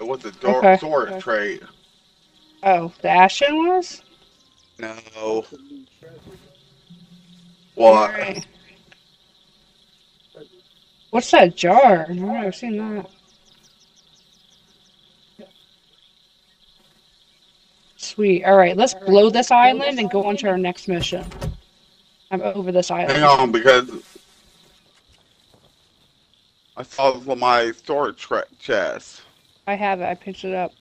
It was a Okay. sword trade. Oh, the Ashen was? No. What? Alright. What's that jar? I've never seen that. Sweet. Alright, let's blow this island and go on to our next mission. I'm over this Hang island. on, because I saw this on my storage chest. I have it. I picked it up.